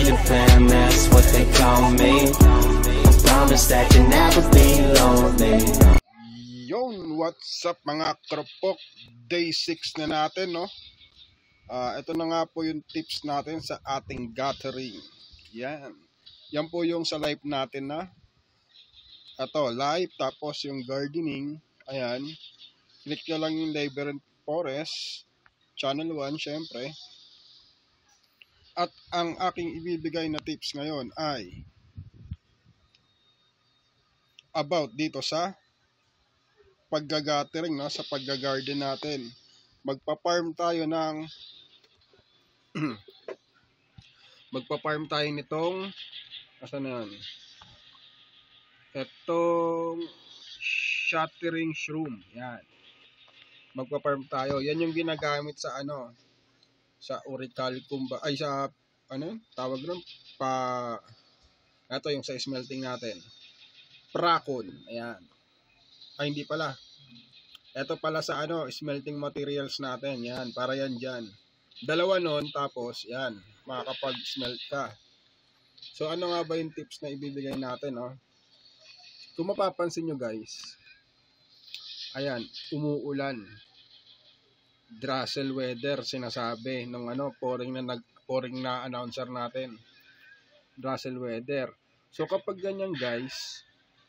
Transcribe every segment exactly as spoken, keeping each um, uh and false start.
family fam, that's what they call me. I promise that you'll never be lonely. Yon, what's up mga kropok? Day six na natin, no? Uh, ito na nga po yung tips natin sa ating gathering. Yan. Yan po yung sa live natin na. Ito, live, tapos yung gardening. Ayan. Click nyo lang yung Labyrinth Forest. Channel one, syempre. At ang aking ibibigay na tips ngayon ay about dito sa pagga-gathering, no? Sa pagga-garden natin. Magpa-farm tayo ng magpa-farm tayo nitong asan na yan? Itong shattering shroom. Yan. Magpa-farm tayo. Yan yung ginagamit sa ano? Sa auricalcum ba? Ay sa ano? Tawag nun? Pa ito yung sa smelting natin. Prakon. Ayan. Ay hindi pala. Ito pala sa ano, smelting materials natin. Yan, para yan dyan. Dalawa nun, tapos yan, makakapag-smelt ka. So ano nga ba yung tips na ibibigay natin, no? Kung mapapansin nyo guys, ayan, umuulan. Drizzle weather, sinasabi ng ano, pouring na, nag, pouring na announcer natin. Drizzle weather. So kapag ganyan guys,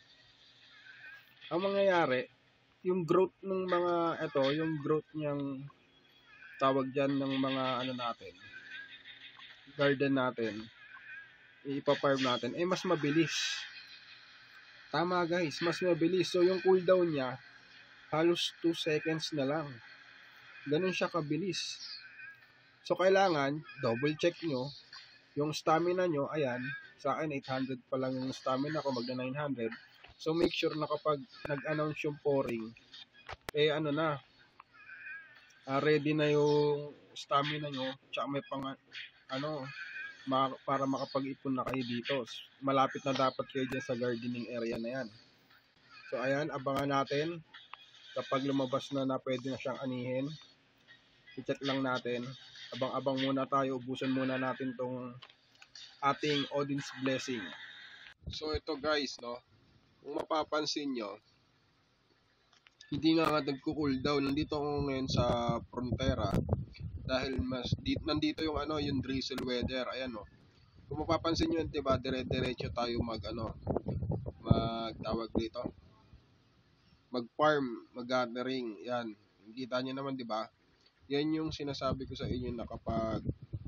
ang mangyayari, yung growth ng mga, ito, yung growth niyang, tawag dyan ng mga, ano natin, garden natin, ipaparm natin, eh mas mabilis. Tama guys, mas mabilis. So yung cooldown niya, halos two seconds na lang. Ganun siya kabilis. So kailangan, double check nyo, yung stamina nyo, ayan, sa akin eight hundred pa lang yung stamina ko, magna nine hundred. So make sure na kapag nag-announce yung pouring, eh ano na, uh, ready na yung stamina nyo, tsaka may pang, ano, ma para makapag-ipon na kayo dito. Malapit na dapat kayo dyan sa gardening area na yan. So ayan, abangan natin, kapag lumabas na na pwede na siyang anihin, i-check lang natin. Abang-abang muna tayo, ubusan muna natin tong ating Odin's Blessing. So ito guys, no, kung mapapansin nyo, hindi nga nga nagko-cooldown. Nandito ako ngayon sa frontera dahil mas di, nandito yung ano, yung drizzle weather. Ayan, no. Kung mapapansin nyo, diba, dire-diretso tayo mag ano, magtawag dito, mag-farm, mag-gathering. Yan. Kita nyo naman, diba? Yan yung sinasabi ko sa inyo na kapag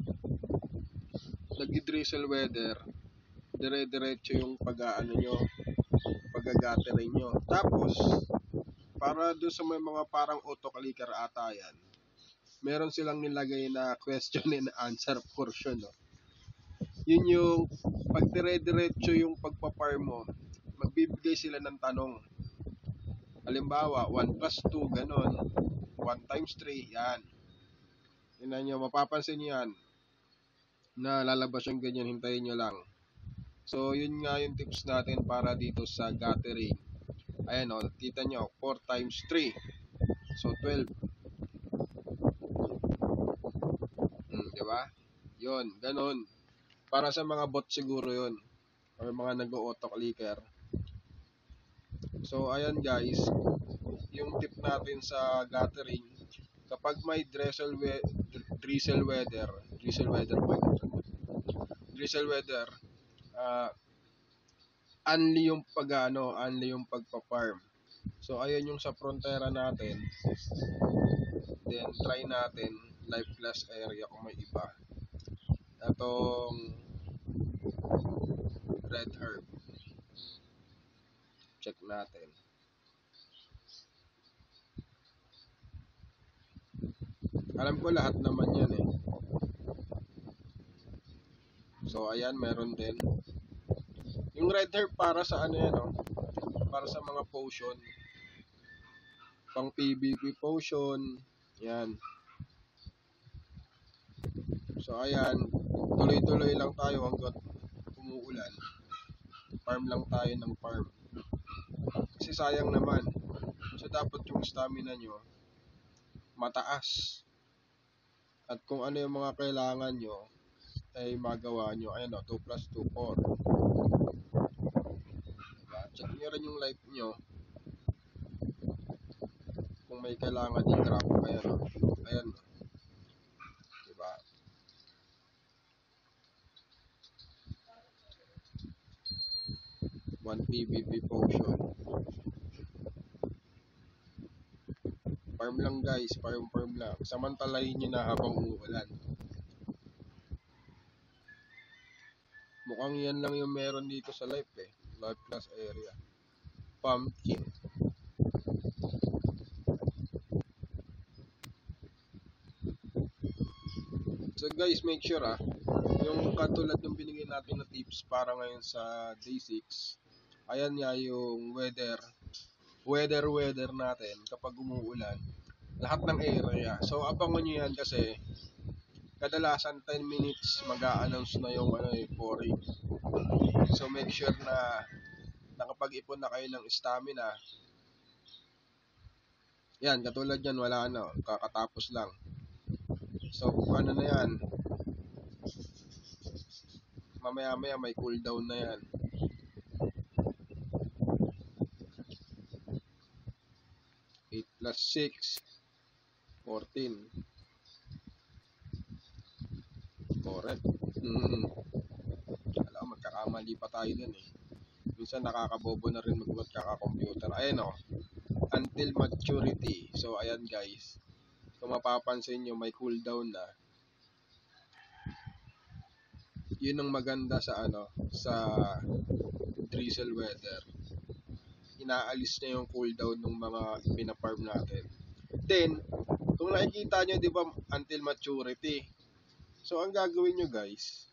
nag-drizzle weather, dire-diretso yung pag-aano nyo, pag-gathering nyo. Tapos, para doon sa may mga parang auto-clicker ata yan, meron silang nilagay na question and answer portion, no? Yun yung pag dire-diretso yung pagpa-farm mo, magbibigay sila ng tanong. Halimbawa, one plus two, ganon. one times three, yan. Yun nyo, mapapansin nyo yan, na lalabas yung ganyan, hintayin nyo lang. So, yun nga yung tips natin para dito sa gathering. Ayan o, kita nyo, four times three. So, twelve. Hmm, diba? Yun, ganun. Para sa mga bot siguro yun. Or mga nag-auto-clicker. So, ayan guys. Yung tip natin sa gathering, kapag may drizzle, we drizzle weather, drizzle weather ba yun? Drizzle weather, ah, uh, only yung pag-ano, only yung pagpa-farm. So ayun yung sa frontera natin. Then try natin live class area kung may iba. Atong red herb. Check natin. Alam ko lahat naman yan eh. So ayan, meron din. Yung red herb para sa ano yan, no? Para sa mga potion. Pang P V P potion. Yan. So ayan, tuloy-tuloy lang tayo hanggang umuulan. Farm lang tayo ng farm. Kasi sayang naman. So dapat yung stamina nyo mataas. At kung ano yung mga kailangan nyo, ay magawa nyo. Ayan o, two plus two, four. Diba? Check nyo rin yung life nyo kung may kailangan i-crop. Ayan o, ayan o. Diba? one P V P potion. Farm lang guys, farm farm lang. Samantalahin nyo na habang umuulan. Mukhang yan lang yung meron dito sa life eh. Life plus area. Pumpkin. So guys, make sure ah, yung katulad ng binigay natin na tips para ngayon sa day six, ayan nga yung weather, weather, weather natin kapag umuulan. Lahat ng area. So abangan nyo yan kasi kadalasan ten minutes mag-a-announce na yung ano, yung pouring. So make sure na nakapag-ipon na kayo ng stamina. Yan, katulad yan, wala ano, kakatapos lang. So ano na yan, mamaya maya may cooldown na yan. eight plus six, fourteen. Correct. Mm-hmm. Alam, magkakamali pa tayo dun eh. Minsan nakakabobo na rin magkaka-computer. Ayan o, until maturity. So ayan guys, kung mapapansin nyo may cooldown na. Yun ang maganda sa ano, sa drizzle weather. Inaalis niya yung cooldown ng mga pinafarm natin. Then, kung nakikita nyo, di ba, until maturity. So, ang gagawin nyo guys,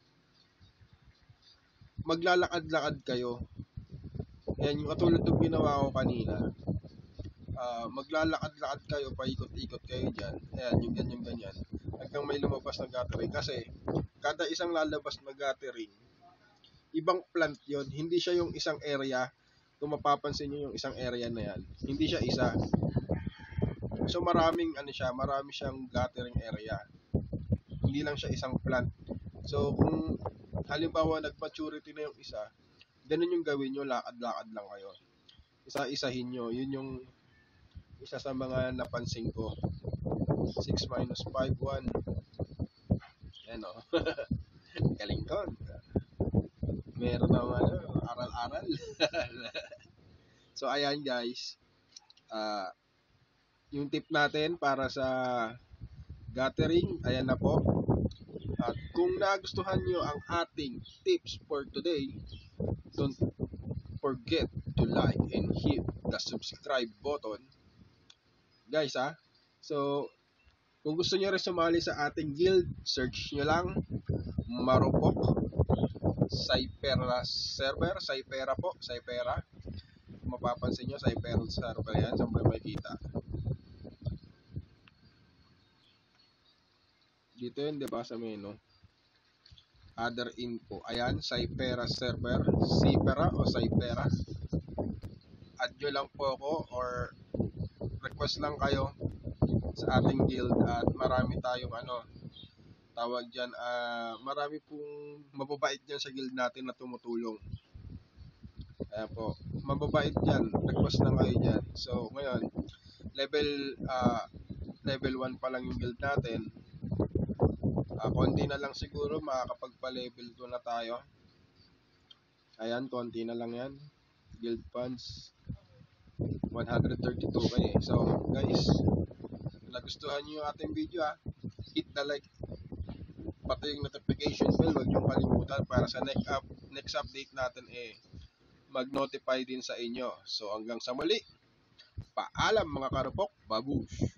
maglalakad-lakad kayo. Yan, yung katulad ng ginawa ko kanina. Uh, maglalakad-lakad kayo, paikot-ikot kayo dyan. Ayan, yung ganyan-ganyan. Hanggang may lumabas na gathering. Kasi, kada isang lalabas na gathering, ibang plant yon, hindi siya yung isang area. Kung mapapansin nyo yung isang area na yan, hindi siya isa. So maraming ano siya, marami siyang gathering area. Hindi lang siya isang plant. So kung halimbawa nag-maturity na yung isa, ganun yung gawin nyo, lakad-lakad lang kayo. Isa-isahin nyo, yun yung isa sa mga napansin ko. six minus five, one. Yan o. Galing ko. Meron naman ano, aral-aral. So ayan guys, uh, yung tip natin para sa gathering, ayan na po. At kung nagustuhan nyo ang ating tips for today, don't forget to like and hit the subscribe button guys ha. So kung gusto nyo rin sumali sa ating guild, search nyo lang Marupok Cypera server, Cypera po, Cypera. Mapapansin nyo, Cypera server yan, saan ba makikita? Dito yun, diba sa menu? Other info. Ayan, Cypera server, Cypera o Cypera. Add nyo lang po ako or request lang kayo sa ating guild at marami tayong ano, tawag dyan, uh, marami pong mababait dyan sa guild natin na tumutulong. Ayan po, mababait dyan, request lang kayo dyan. So ngayon, level uh, level one pa lang yung guild natin. Uh, konti na lang siguro, makakapagpa-level two na tayo. Ayan, konti na lang yan. Guild funds, one hundred thirty-two kayo. So guys, kung nagustuhan nyo yung ating video ha, hit the like, pati yung notification bell, huwag niyong kalimutan para sa next up, next update natin eh mag-notify din sa inyo. So hanggang sa muli, paalam mga karupok, babush!